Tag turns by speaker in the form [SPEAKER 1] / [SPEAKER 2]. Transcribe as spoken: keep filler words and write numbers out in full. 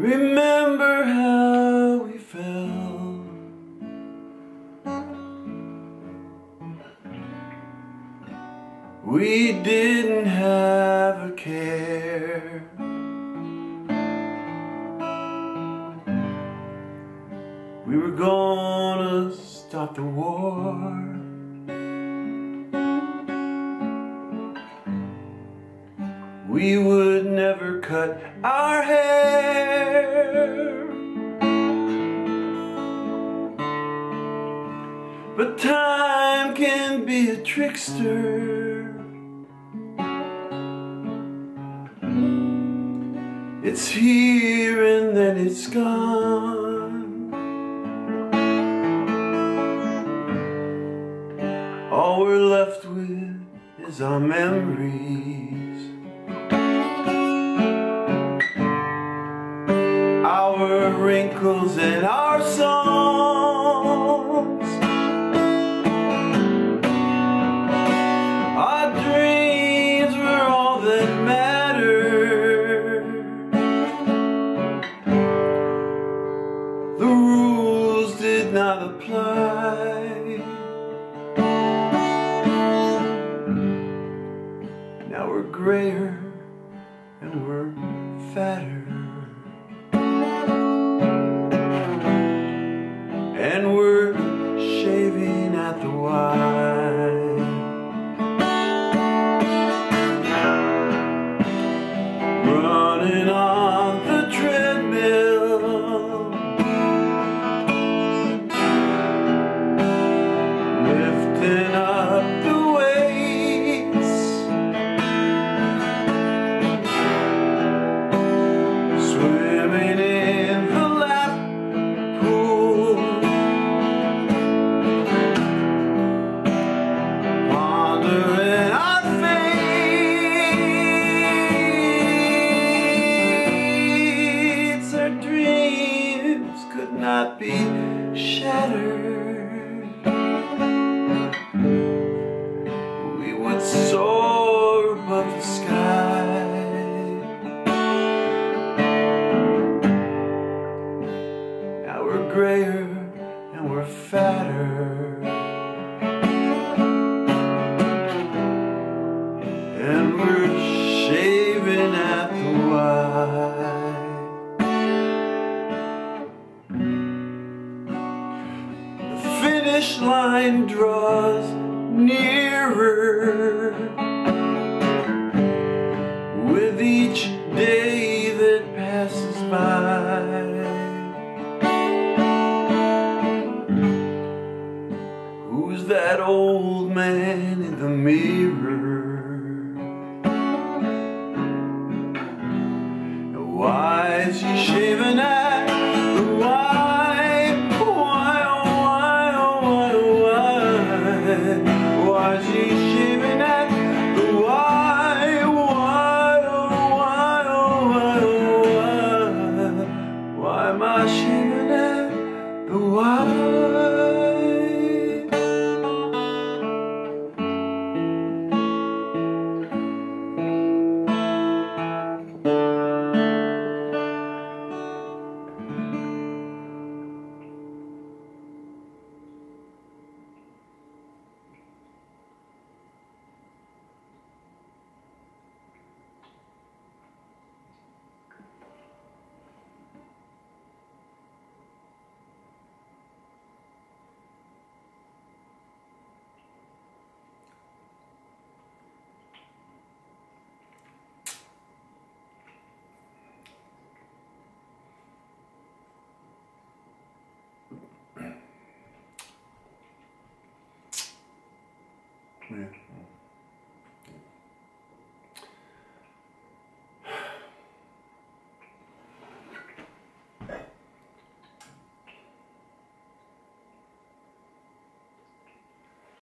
[SPEAKER 1] Remember how we felt. We didn't have a care. We were gonna stop the war. We would never cut our hair. But time can be a trickster. It's here and then it's gone. All we're left with is our memories, our wrinkles and our songs. Our dreams were all that mattered. The rules did not apply. Now we're grayer and we're fatter, and we're shaving at the Y. Running on the treadmill, lifting up the weights, swimming in the lap pool, pondering our fates. Our dreams could not be shattered. We would soar above the sky. Now we're grayer and we're fatter, and we're shaving at the Y. The finish line draws nearer with each day that passes by. Who's that old man in the mirror? Why is he shaving at the Y? Why, oh why, oh why, oh why? Why is he shaving at the Y? Why, oh why, oh why, oh why? Why am I shaving at the Y? Yeah.